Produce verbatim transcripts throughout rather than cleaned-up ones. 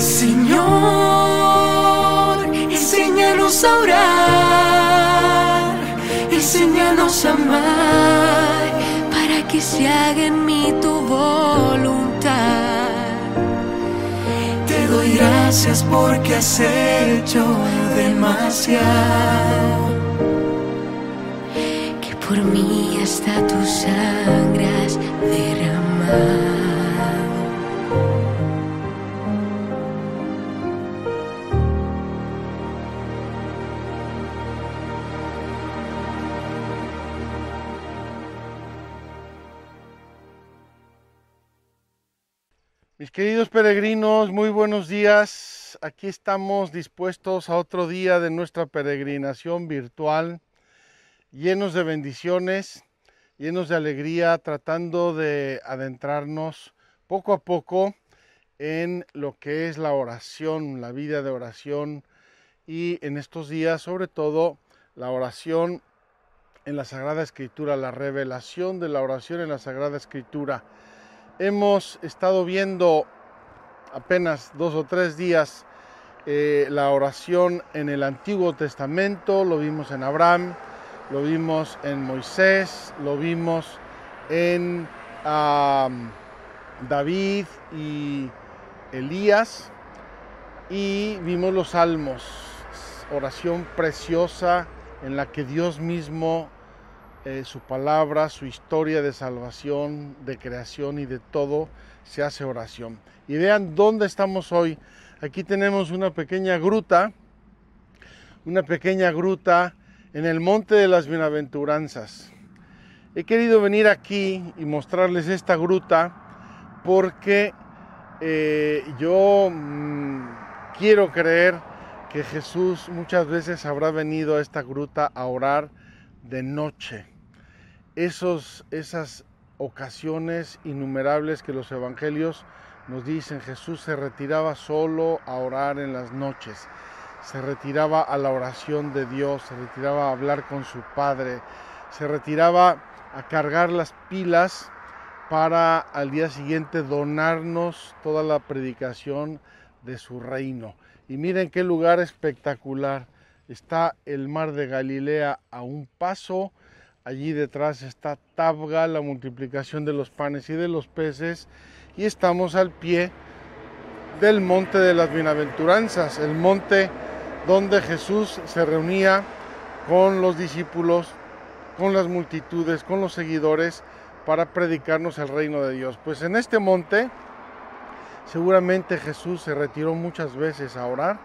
Señor, enséñanos a orar, enséñanos a amar, para que se haga en mí tu voluntad. Te doy gracias porque has hecho demasiado, que por mí hasta tu sangre has derramado. Mis queridos peregrinos, muy buenos días. Aquí estamos dispuestos a otro día de nuestra peregrinación virtual, llenos de bendiciones, llenos de alegría, tratando de adentrarnos poco a poco en lo que es la oración, la vida de oración, y en estos días, sobre todo, la oración en la Sagrada Escritura, la revelación de la oración en la Sagrada Escritura. Hemos estado viendo apenas dos o tres días eh, la oración en el Antiguo Testamento. Lo vimos en Abraham, lo vimos en Moisés, lo vimos en uh, David y Elías, y vimos los salmos, oración preciosa en la que Dios mismo, Eh, su palabra, su historia de salvación, de creación y de todo, se hace oración. Y vean dónde estamos hoy. Aquí tenemos una pequeña gruta, una pequeña gruta en el Monte de las Bienaventuranzas. He querido venir aquí y mostrarles esta gruta porque eh, yo mmm, quiero creer que Jesús muchas veces habrá venido a esta gruta a orar de noche. Esos, esas ocasiones innumerables que los evangelios nos dicen, Jesús se retiraba solo a orar en las noches, se retiraba a la oración de Dios, se retiraba a hablar con su Padre, se retiraba a cargar las pilas para al día siguiente donarnos toda la predicación de su reino. Y miren qué lugar espectacular, está el mar de Galilea a un paso. Allí detrás está Tabga, la multiplicación de los panes y de los peces, y estamos al pie del Monte de las Bienaventuranzas, el monte donde Jesús se reunía con los discípulos, con las multitudes, con los seguidores, para predicarnos el reino de Dios. Pues en este monte seguramente Jesús se retiró muchas veces a orar,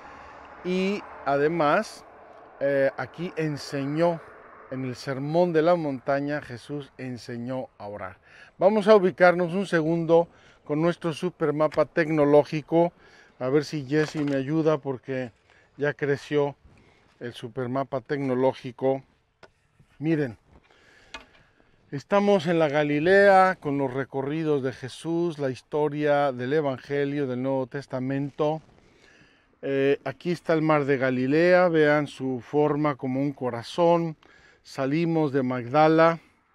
y además eh, aquí enseñó. En el Sermón de la Montaña, Jesús enseñó a orar. Vamos a ubicarnos un segundo con nuestro supermapa tecnológico. A ver si Jesse me ayuda porque ya creció el supermapa tecnológico. Miren, estamos en la Galilea con los recorridos de Jesús, la historia del Evangelio del Nuevo Testamento. Eh, aquí está el mar de Galilea, vean su forma como un corazón. Salimos de Magdala,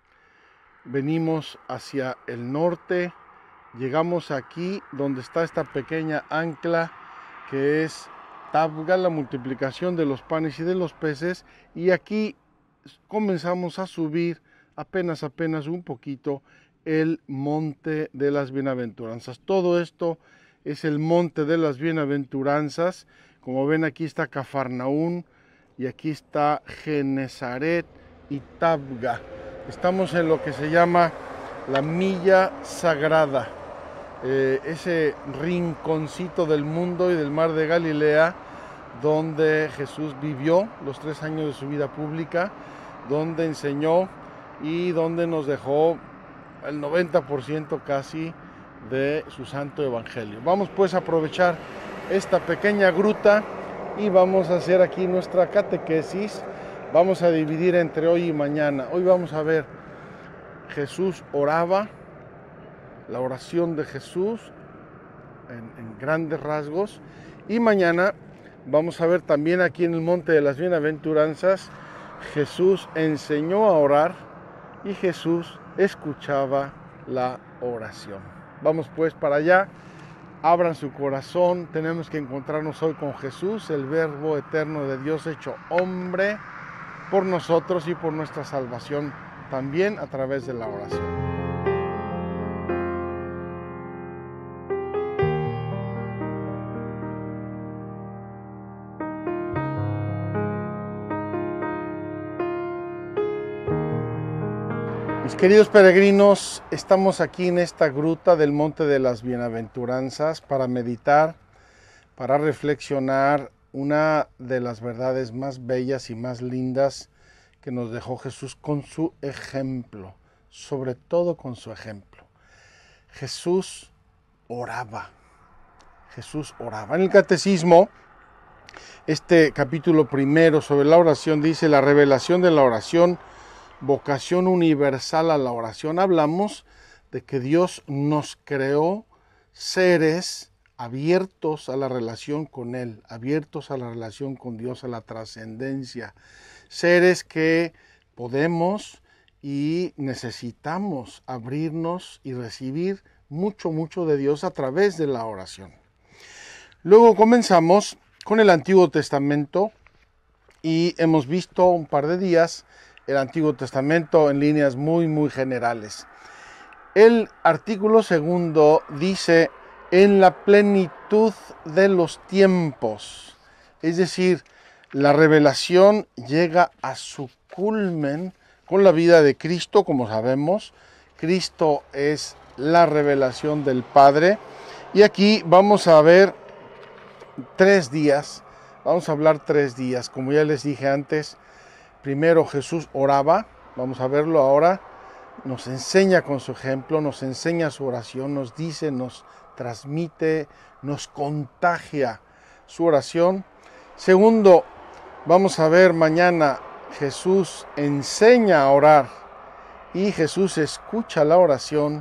venimos hacia el norte, llegamos aquí donde está esta pequeña ancla que es Tabga, la multiplicación de los panes y de los peces, y aquí comenzamos a subir apenas apenas un poquito el Monte de las Bienaventuranzas. Todo esto es el Monte de las Bienaventuranzas. Como ven, aquí está Cafarnaún, y aquí está Genezaret y Tabga. Estamos en lo que se llama la Milla Sagrada, eh, ese rinconcito del mundo y del mar de Galilea donde Jesús vivió los tres años de su vida pública, donde enseñó y donde nos dejó el noventa por ciento casi de su santo evangelio. Vamos pues a aprovechar esta pequeña gruta y vamos a hacer aquí nuestra catequesis. Vamos a dividir entre hoy y mañana. Hoy vamos a ver Jesús oraba, la oración de Jesús en, en grandes rasgos, y mañana vamos a ver también aquí en el Monte de las Bienaventuranzas, Jesús enseñó a orar y Jesús escuchaba la oración. Vamos pues para allá. abran su corazón. Tenemos que encontrarnos hoy con Jesús, el Verbo eterno de Dios hecho hombre, por nosotros y por nuestra salvación, también a través de la oración. Mis queridos peregrinos, estamos aquí en esta gruta del Monte de las Bienaventuranzas para meditar, para reflexionar una de las verdades más bellas y más lindas que nos dejó Jesús con su ejemplo, sobre todo con su ejemplo. Jesús oraba, Jesús oraba. En el Catecismo, este capítulo primero sobre la oración dice: la revelación de la oración, vocación universal a la oración. Hablamos de que Dios nos creó seres abiertos a la relación con Él, abiertos a la relación con Dios, a la trascendencia, seres que podemos y necesitamos abrirnos y recibir mucho, mucho de Dios a través de la oración. Luego comenzamos con el Antiguo Testamento y hemos visto un par de días el Antiguo Testamento en líneas muy, muy generales. El artículo segundo dice: en la plenitud de los tiempos. Es decir, la revelación llega a su culmen con la vida de Cristo, como sabemos. Cristo es la revelación del Padre. Y aquí vamos a ver tres días, vamos a hablar tres días, como ya les dije antes. Primero Jesús oraba, vamos a verlo ahora, nos enseña con su ejemplo, nos enseña su oración, nos dice, nos transmite, nos contagia su oración. Segundo, vamos a ver mañana, Jesús enseña a orar y Jesús escucha la oración.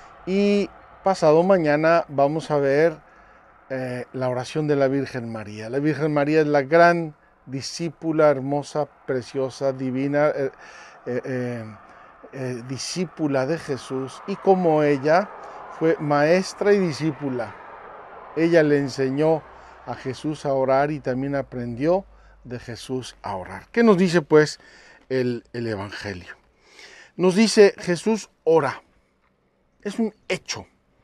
Y pasado mañana vamos a ver eh, la oración de la Virgen María. La Virgen María es la gran discípula hermosa, preciosa, divina, eh, eh, eh, eh, discípula de Jesús, y como ella fue maestra y discípula, ella le enseñó a Jesús a orar y también aprendió de Jesús a orar. ¿Qué nos dice pues el, el Evangelio? Nos dice: Jesús ora, es un hecho.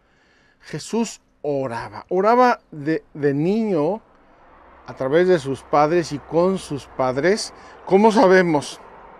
Jesús oraba, oraba de, de niño, a través de sus padres y con sus padres. ¿Cómo sabemos?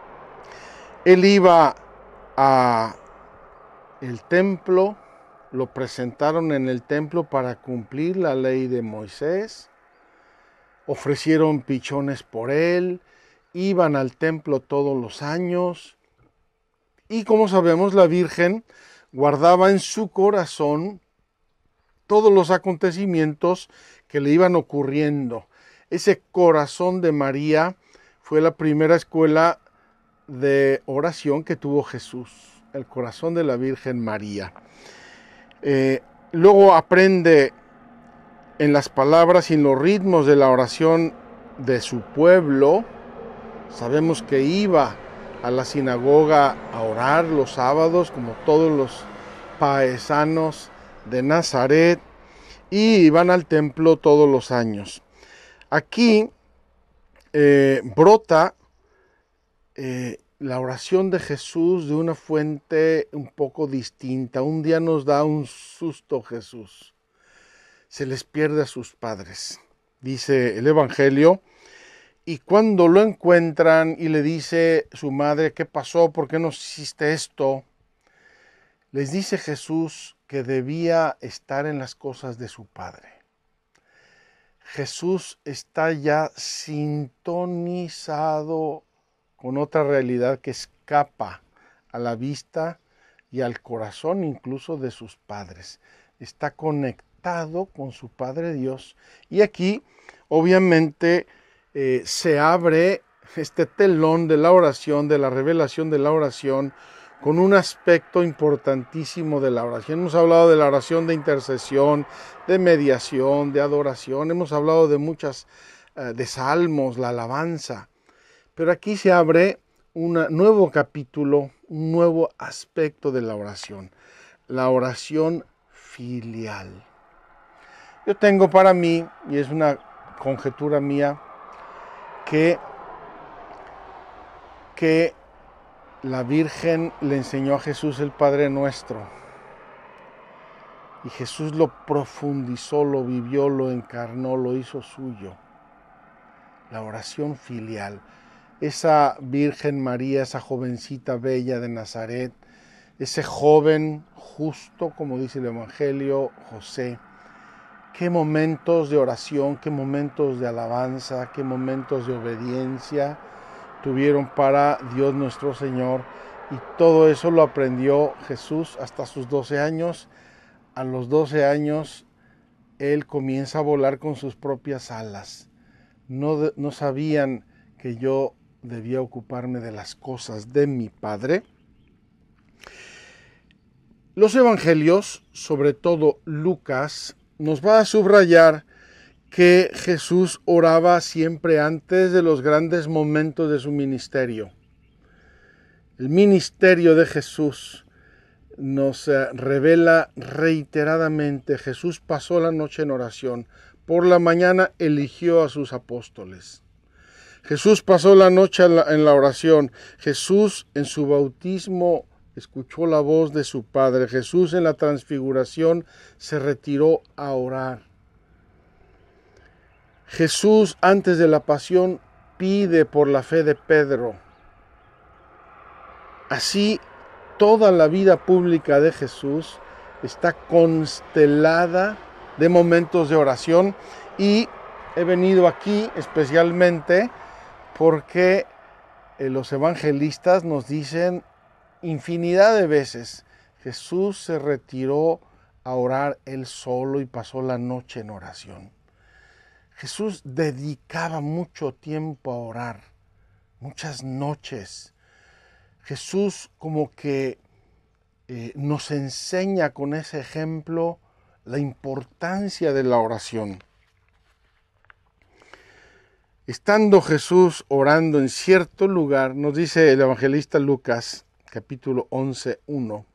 Él iba a el templo, lo presentaron en el templo para cumplir la ley de Moisés, ofrecieron pichones por él, iban al templo todos los años, y como sabemos, la Virgen guardaba en su corazón todos los acontecimientos que le iban ocurriendo. Ese corazón de María fue la primera escuela de oración que tuvo Jesús, el corazón de la Virgen María. Eh, luego aprende en las palabras y en los ritmos de la oración de su pueblo. Sabemos que iba a la sinagoga a orar los sábados, como todos los paesanos de Nazaret, y iban al templo todos los años. Aquí eh, brota eh, la oración de Jesús de una fuente un poco distinta. Un día nos da un susto Jesús. Se les pierde a sus padres, dice el Evangelio, y cuando lo encuentran y le dice su madre: ¿qué pasó? ¿Por qué nos hiciste esto? Les dice Jesús que debía estar en las cosas de su Padre. Jesús está ya sintonizado con otra realidad que escapa a la vista y al corazón incluso de sus padres. Está conectado con su Padre Dios. Y aquí, obviamente, eh, se abre este telón de la oración, de la revelación de la oración, con un aspecto importantísimo de la oración. Hemos hablado de la oración de intercesión, de mediación, de adoración. Hemos hablado de muchas, uh, de salmos, la alabanza. Pero aquí se abre un nuevo capítulo, un nuevo aspecto de la oración. La oración filial. Yo tengo para mí, y es una conjetura mía, que, que la Virgen le enseñó a Jesús el Padre Nuestro. Y Jesús lo profundizó, lo vivió, lo encarnó, lo hizo suyo. La oración filial. Esa Virgen María, esa jovencita bella de Nazaret, ese joven justo, como dice el Evangelio, José. Qué momentos de oración, qué momentos de alabanza, qué momentos de obediencia tuvieron para Dios nuestro Señor. Y todo eso lo aprendió Jesús hasta sus doce años. A los doce años, Él comienza a volar con sus propias alas. No, no sabían que yo debía ocuparme de las cosas de mi Padre. Los evangelios, sobre todo Lucas, nos va a subrayar que Jesús oraba siempre antes de los grandes momentos de su ministerio. El ministerio de Jesús nos revela reiteradamente: Jesús pasó la noche en oración. Por la mañana eligió a sus apóstoles. Jesús pasó la noche en la, en la oración. Jesús en su bautismo escuchó la voz de su Padre. Jesús en la transfiguración se retiró a orar. Jesús antes de la pasión pide por la fe de Pedro. Así, toda la vida pública de Jesús está constelada de momentos de oración, y he venido aquí especialmente porque los evangelistas nos dicen infinidad de veces: Jesús se retiró a orar él solo y pasó la noche en oración. Jesús dedicaba mucho tiempo a orar, muchas noches. Jesús como que eh, nos enseña con ese ejemplo la importancia de la oración. Estando Jesús orando en cierto lugar, nos dice el evangelista Lucas, capítulo once, uno,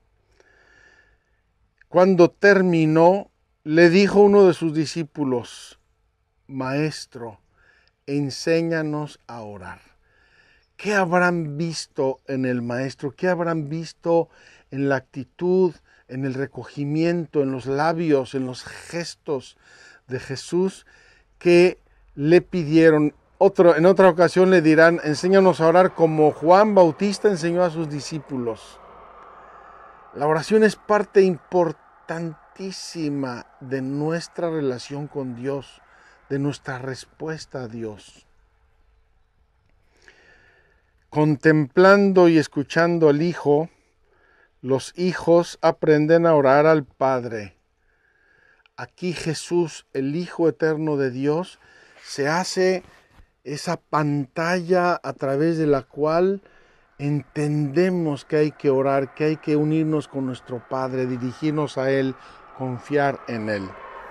cuando terminó, le dijo uno de sus discípulos: Maestro, enséñanos a orar. ¿Qué habrán visto en el Maestro? ¿Qué habrán visto en la actitud, en el recogimiento, en los labios, en los gestos de Jesús, que le pidieron? Otro, en otra ocasión le dirán: enséñanos a orar como Juan Bautista enseñó a sus discípulos. La oración es parte importantísima de nuestra relación con Dios, de nuestra respuesta a Dios. Contemplando y escuchando al Hijo, los hijos aprenden a orar al Padre. Aquí Jesús, el Hijo eterno de Dios, se hace esa pantalla a través de la cual entendemos que hay que orar, que hay que unirnos con nuestro Padre, dirigirnos a Él, confiar en Él.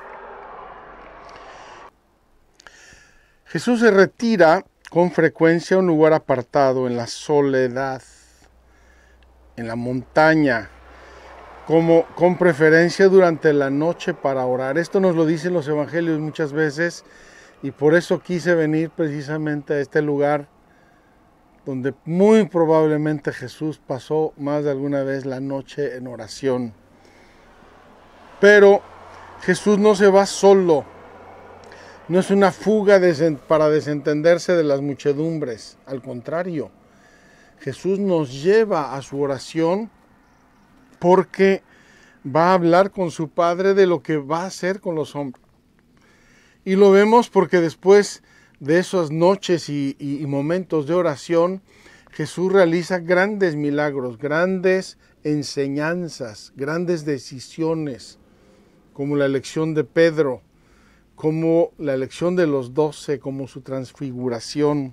Jesús se retira con frecuencia a un lugar apartado, en la soledad, en la montaña, como con preferencia durante la noche para orar. Esto nos lo dicen los evangelios muchas veces, y por eso quise venir precisamente a este lugar donde muy probablemente Jesús pasó más de alguna vez la noche en oración. Pero Jesús no se va solo. No es una fuga para desentenderse de las muchedumbres. Al contrario, Jesús nos lleva a su oración porque va a hablar con su Padre de lo que va a hacer con los hombres. Y lo vemos porque después de esas noches y, y, y momentos de oración, Jesús realiza grandes milagros, grandes enseñanzas, grandes decisiones, como la elección de Pedro, como la elección de los doce, como su transfiguración.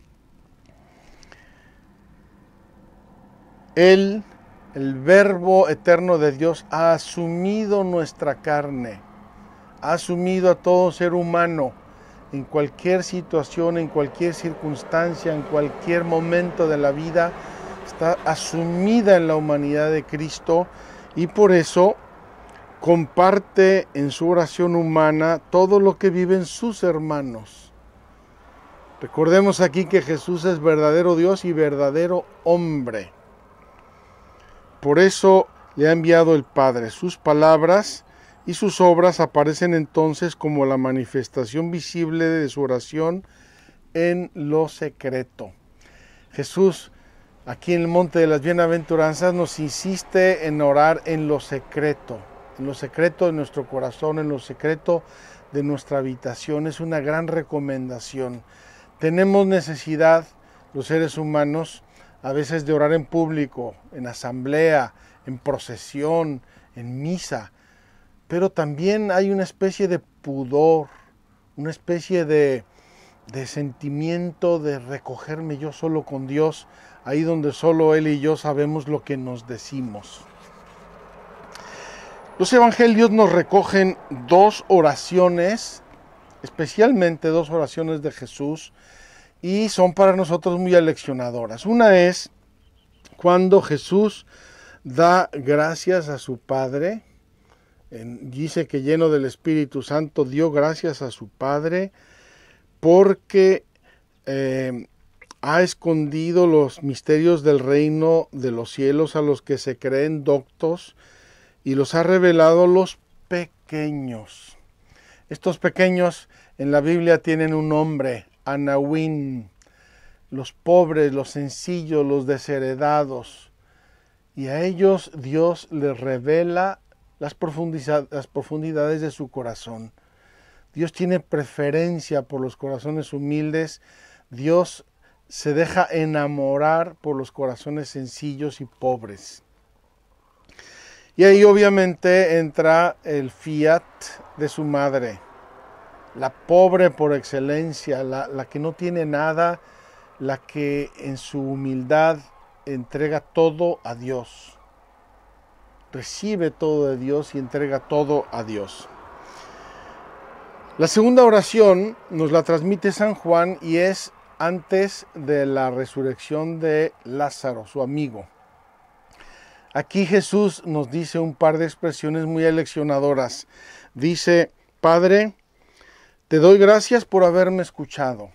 Él, el Verbo eterno de Dios, ha asumido nuestra carne, ha asumido a todo ser humano en cualquier situación, en cualquier circunstancia, en cualquier momento de la vida, está asumida en la humanidad de Cristo, y por eso comparte en su oración humana todo lo que viven sus hermanos. Recordemos aquí que Jesús es verdadero Dios y verdadero hombre. Por eso le ha enviado el Padre. Sus palabras y sus obras aparecen entonces como la manifestación visible de su oración en lo secreto. Jesús, aquí en el Monte de las Bienaventuranzas, nos insiste en orar en lo secreto, en lo secreto de nuestro corazón, en lo secreto de nuestra habitación. Es una gran recomendación. Tenemos necesidad, los seres humanos, a veces de orar en público, en asamblea, en procesión, en misa, pero también hay una especie de pudor, una especie de, de sentimiento de recogerme yo solo con Dios, ahí donde solo Él y yo sabemos lo que nos decimos. Los evangelios nos recogen dos oraciones, especialmente dos oraciones de Jesús, y son para nosotros muy aleccionadoras. Una es cuando Jesús da gracias a su Padre, dice que lleno del Espíritu Santo dio gracias a su Padre porque eh, ha escondido los misterios del reino de los cielos a los que se creen doctos y los ha revelado a los pequeños. Estos pequeños en la Biblia tienen un nombre, Anahuín, los pobres, los sencillos, los desheredados. Y a ellos Dios les revela las profundidades, las profundidades de su corazón. Dios tiene preferencia por los corazones humildes. Dios se deja enamorar por los corazones sencillos y pobres. Y ahí obviamente entra el fiat de su madre, la pobre por excelencia, la, la que no tiene nada, la que en su humildad entrega todo a Dios. Recibe todo de Dios y entrega todo a Dios. La segunda oración nos la transmite San Juan y es antes de la resurrección de Lázaro, su amigo. Aquí Jesús nos dice un par de expresiones muy aleccionadoras. Dice, Padre, te doy gracias por haberme escuchado.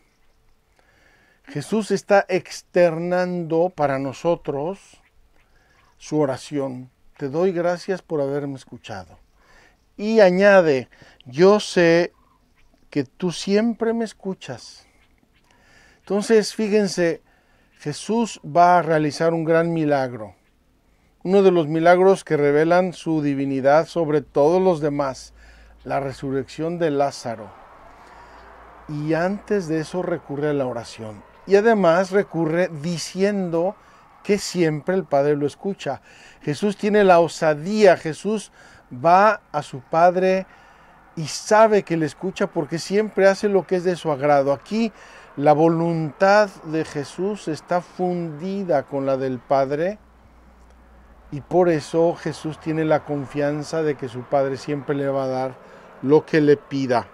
Jesús está externando para nosotros su oración. Te doy gracias por haberme escuchado. Y añade, yo sé que tú siempre me escuchas. Entonces, fíjense, Jesús va a realizar un gran milagro. Uno de los milagros que revelan su divinidad sobre todos los demás, la resurrección de Lázaro. Y antes de eso recurre a la oración. Y además recurre diciendo que siempre el Padre lo escucha. Jesús tiene la osadía, Jesús va a su Padre y sabe que le escucha porque siempre hace lo que es de su agrado. Aquí la voluntad de Jesús está fundida con la del Padre y por eso Jesús tiene la confianza de que su Padre siempre le va a dar lo que le pida.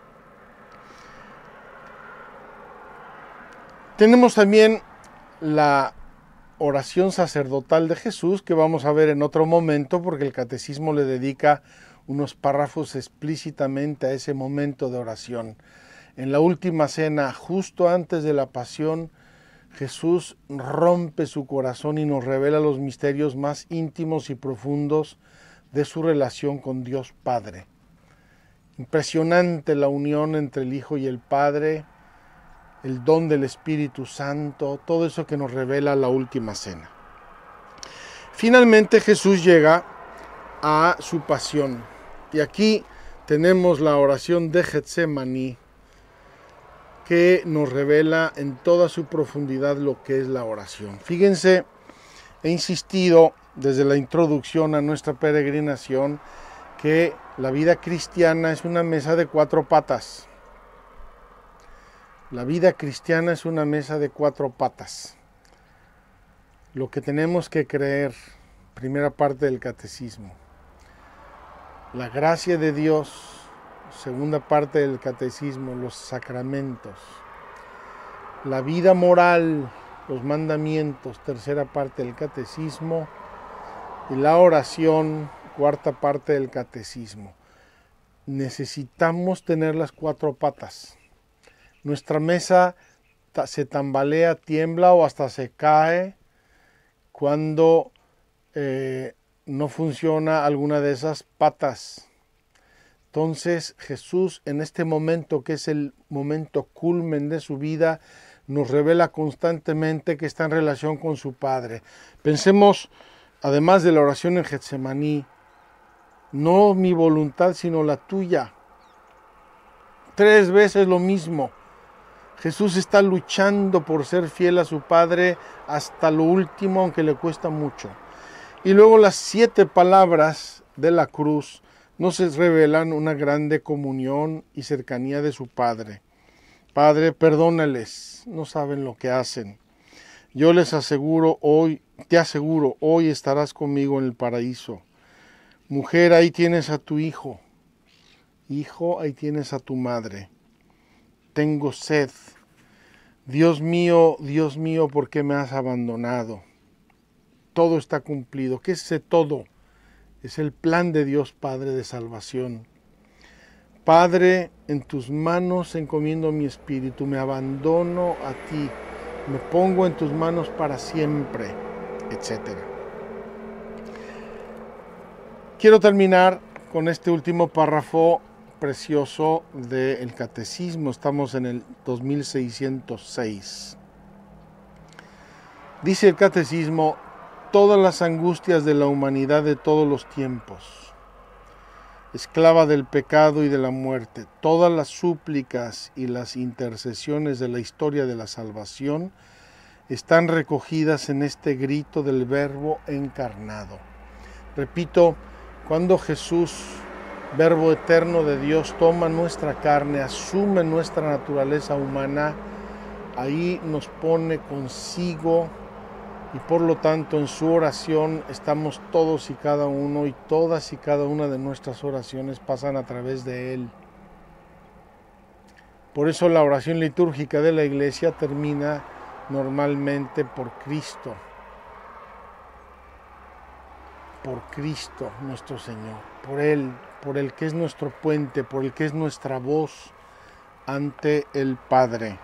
Tenemos también la oración sacerdotal de Jesús que vamos a ver en otro momento porque el catecismo le dedica unos párrafos explícitamente a ese momento de oración. En la última cena, justo antes de la pasión, Jesús rompe su corazón y nos revela los misterios más íntimos y profundos de su relación con Dios Padre. Impresionante la unión entre el Hijo y el Padre, el don del Espíritu Santo, todo eso que nos revela la última cena. Finalmente Jesús llega a su pasión. Y aquí tenemos la oración de Getsemaní, que nos revela en toda su profundidad lo que es la oración. Fíjense, he insistido desde la introducción a nuestra peregrinación que la vida cristiana es una mesa de cuatro patas. La vida cristiana es una mesa de cuatro patas. Lo que tenemos que creer, primera parte del catecismo. La gracia de Dios, segunda parte del catecismo, los sacramentos. La vida moral, los mandamientos, tercera parte del catecismo. Y la oración, cuarta parte del catecismo. Necesitamos tener las cuatro patas. Nuestra mesa se tambalea, tiembla o hasta se cae cuando eh, no funciona alguna de esas patas. Entonces Jesús, en este momento que es el momento culmen de su vida, nos revela constantemente que está en relación con su Padre. Pensemos, además de la oración en Getsemaní, no mi voluntad sino la tuya. Tres veces lo mismo. Jesús está luchando por ser fiel a su Padre hasta lo último, aunque le cuesta mucho. Y luego las siete palabras de la cruz nos revelan una grande comunión y cercanía de su Padre. Padre, perdónales, no saben lo que hacen. Yo les aseguro hoy, te aseguro, hoy estarás conmigo en el paraíso. Mujer, ahí tienes a tu hijo. Hijo, ahí tienes a tu madre. Tengo sed. Dios mío, Dios mío, ¿por qué me has abandonado? Todo está cumplido. ¿Qué es ese todo? Es el plan de Dios Padre de salvación. Padre, en tus manos encomiendo mi espíritu, me abandono a ti, me pongo en tus manos para siempre, etcétera. Quiero terminar con este último párrafo precioso del Catecismo. Estamos en el dos mil seiscientos seis. Dice el Catecismo: todas las angustias de la humanidad de todos los tiempos, esclava del pecado y de la muerte, todas las súplicas y las intercesiones de la historia de la salvación están recogidas en este grito del Verbo encarnado. Repito, cuando Jesús, Verbo eterno de Dios, toma nuestra carne, asume nuestra naturaleza humana, ahí nos pone consigo. Y por lo tanto en su oración estamos todos y cada uno, y todas y cada una de nuestras oraciones pasan a través de Él. Por eso la oración litúrgica de la Iglesia termina normalmente por Cristo. Por Cristo nuestro Señor, por Él, por el que es nuestro puente, por el que es nuestra voz ante el Padre.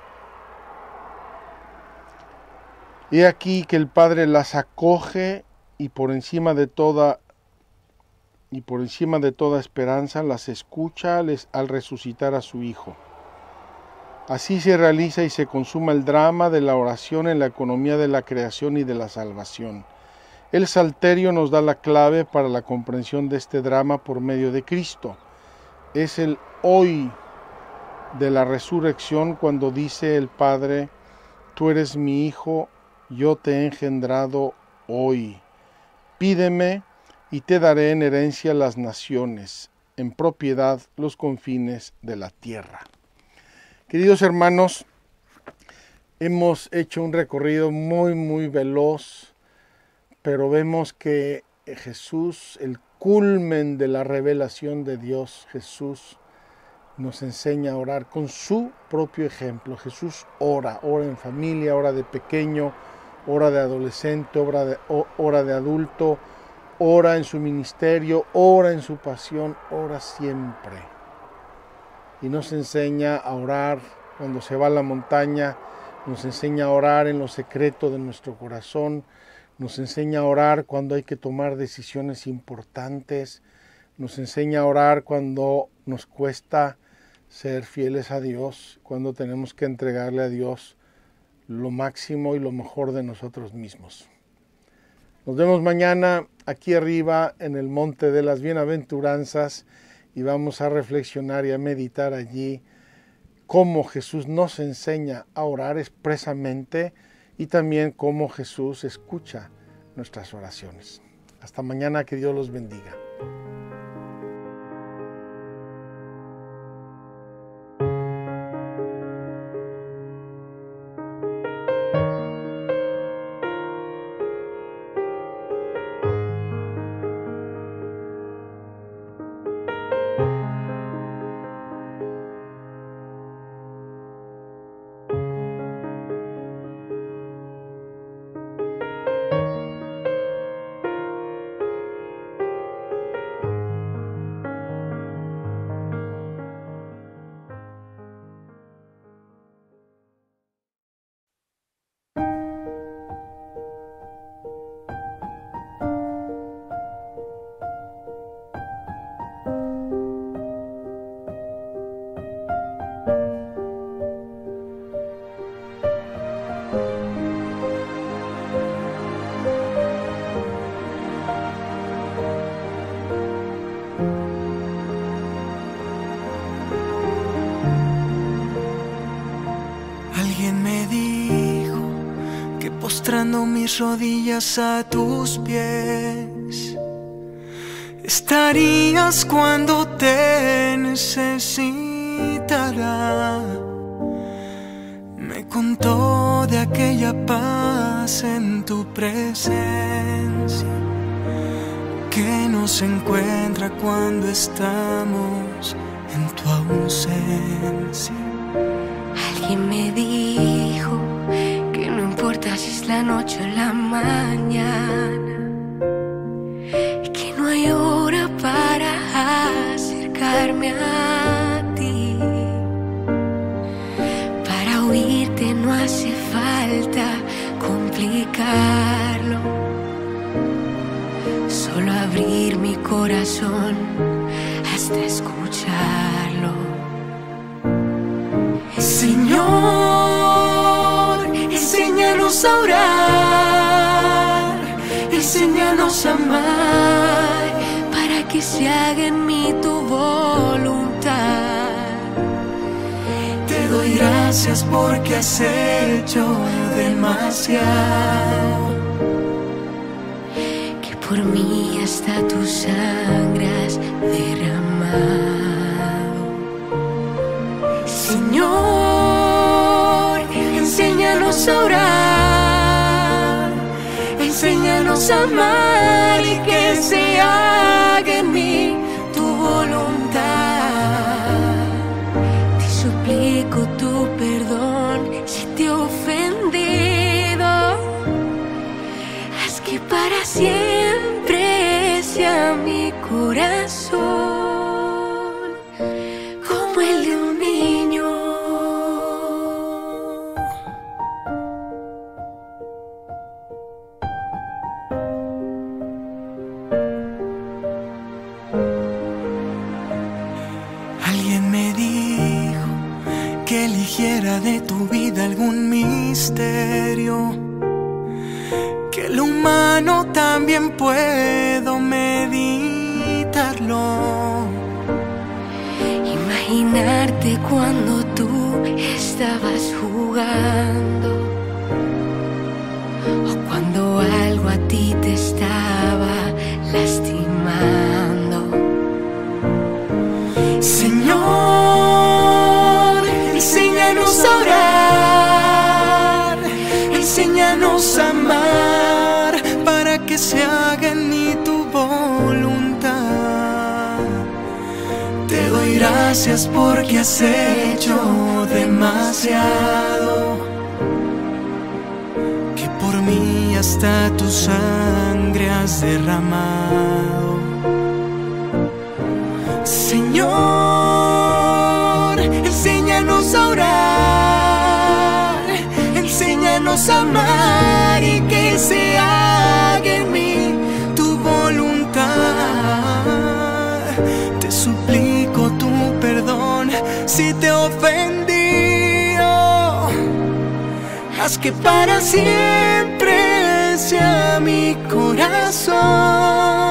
He aquí que el Padre las acoge y por encima de toda y por encima de toda esperanza las escucha al resucitar a su Hijo. Así se realiza y se consuma el drama de la oración en la economía de la creación y de la salvación. El Salterio nos da la clave para la comprensión de este drama por medio de Cristo. Es el hoy de la resurrección cuando dice el Padre: tú eres mi Hijo, yo te he engendrado hoy. Pídeme y te daré en herencia las naciones, en propiedad los confines de la tierra. Queridos hermanos, hemos hecho un recorrido muy, muy veloz, pero vemos que Jesús, el culmen de la revelación de Dios, Jesús, nos enseña a orar con su propio ejemplo. Jesús ora, ora en familia, ora de pequeño, ora de adolescente, ora de, ora de adulto, ora en su ministerio, ora en su pasión, ora siempre. Y nos enseña a orar cuando se va a la montaña, nos enseña a orar en lo secreto de nuestro corazón, nos enseña a orar cuando hay que tomar decisiones importantes, nos enseña a orar cuando nos cuesta ser fieles a Dios, cuando tenemos que entregarle a Dios lo máximo y lo mejor de nosotros mismos. Nos vemos mañana aquí arriba en el Monte de las Bienaventuranzas y vamos a reflexionar y a meditar allí cómo Jesús nos enseña a orar expresamente y también cómo Jesús escucha nuestras oraciones. Hasta mañana, que Dios los bendiga. Arrodillando mis rodillas a tus pies, estarías cuando te necesitará. Me contó de aquella paz en tu presencia que nos encuentra cuando estamos en tu ausencia. Alguien me dijo que no importa si es la noche o la mañana, que no hay hora para acercarme a ti. Para oírte no hace falta complicarlo, solo abrir mi corazón hasta escucharlo. Señor, enséñanos a orar, enséñanos a amar, para que se haga en mí tu voluntad. Te doy gracias porque has hecho demasiado, que por mí hasta tu sangre has derramado. Señor, enséñanos a orar, enséñanos a amar y que se haga en mí tu voluntad. Te suplico tu perdón si te he ofendido. Haz que para siempre sea mi corazón como el de un niño. Alguien me dijo que eligiera de tu vida algún misterio, que lo humano también puedo meditarlo. Imaginarte cuando tú estabas jugando, o cuando algo a ti te estaba lastimando. Señor, enséñanos a orar, enséñanos a amar, para que se haga en mí tu voluntad. Te doy gracias porque has hecho demasiado, que por mí hasta tu sangre has derramado. Señor, enséñanos a orar, enséñanos a amar y que se haga en mí tu voluntad. Te suplico tu perdón si te he ofendido. Haz que para siempre sea mi corazón